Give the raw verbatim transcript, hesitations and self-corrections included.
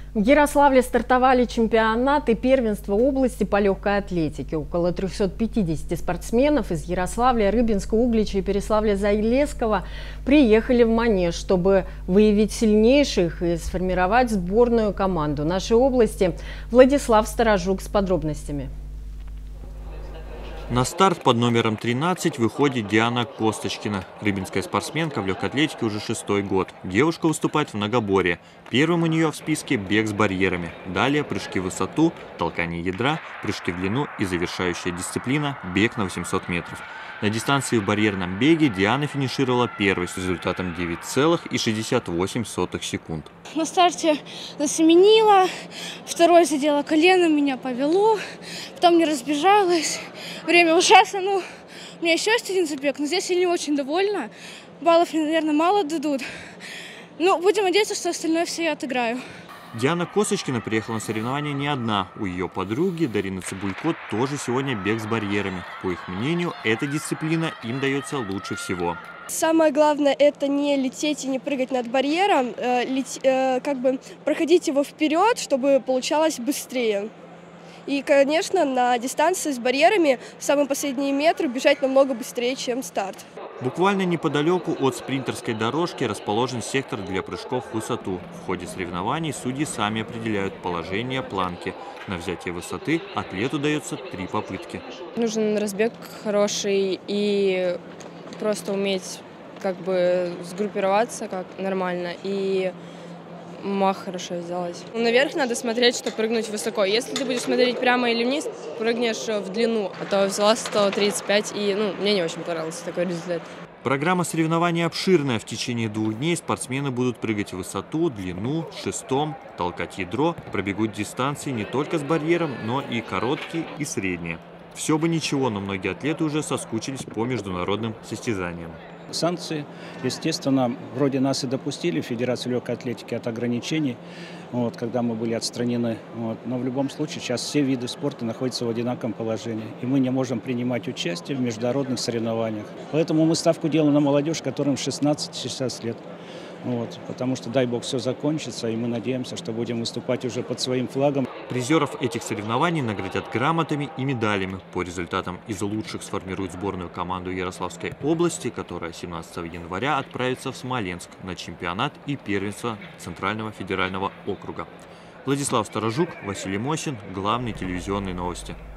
В Ярославле стартовали чемпионаты первенства области по легкой атлетике. Около трёхсот пятидесяти спортсменов из Ярославля, Рыбинска, Углича и Переславля-Залесского приехали в Манеж, чтобы выявить сильнейших и сформировать сборную команду нашей области. Владислав Сторожук с подробностями. На старт под номером тринадцать выходит Диана Косточкина. Рыбинская спортсменка в легкой атлетике уже шестой год. Девушка выступает в многоборье. Первым у нее в списке бег с барьерами. Далее прыжки в высоту, толкание ядра, прыжки в длину и завершающая дисциплина – бег на восемьсот метров. На дистанции в барьерном беге Диана финишировала первой с результатом девять целых шестьдесят восемь сотых секунд. На старте засеменила, второй задела колено, меня повело, потом не разбежалась. Время ужасно, ну, у меня еще есть один забег, но здесь я не очень довольна. Баллов, наверное, мало дадут. Ну, будем надеяться, что остальное все я отыграю. Диана Косточкина приехала на соревнования не одна. У ее подруги Дарины Цибулько тоже сегодня бег с барьерами. По их мнению, эта дисциплина им дается лучше всего. Самое главное – это не лететь и не прыгать над барьером, э, лет, э, как бы проходить его вперед, чтобы получалось быстрее. И, конечно, на дистанции с барьерами в самые последние метры бежать намного быстрее, чем старт. Буквально неподалеку от спринтерской дорожки расположен сектор для прыжков в высоту. В ходе соревнований судьи сами определяют положение планки. На взятие высоты атлету дается три попытки. Нужен разбег хороший и просто уметь как бы сгруппироваться как нормально и мах хорошо сделать. Наверх надо смотреть, чтобы прыгнуть высоко. Если ты будешь смотреть прямо или вниз, прыгнешь в длину. А то взяла сто тридцать пять, и ну, мне не очень понравился такой результат. Программа соревнований обширная. В течение двух дней спортсмены будут прыгать в высоту, длину, шестом, толкать ядро, пробегут дистанции не только с барьером, но и короткие и средние. Все бы ничего, но многие атлеты уже соскучились по международным состязаниям. Санкции, естественно, вроде нас и допустили в Федерацию легкой атлетики от ограничений, вот, когда мы были отстранены. Вот. Но в любом случае сейчас все виды спорта находятся в одинаковом положении. И мы не можем принимать участие в международных соревнованиях. Поэтому мы ставку делаем на молодежь, которым шестнадцать-шестнадцать лет. Вот, потому что, дай бог, все закончится, и мы надеемся, что будем выступать уже под своим флагом. Призеров этих соревнований наградят грамотами и медалями. По результатам из лучших сформируют сборную команду Ярославской области, которая семнадцатого января отправится в Смоленск на чемпионат и первенство Центрального федерального округа. Владислав Сторожук, Василий Мосин. Главные телевизионные новости.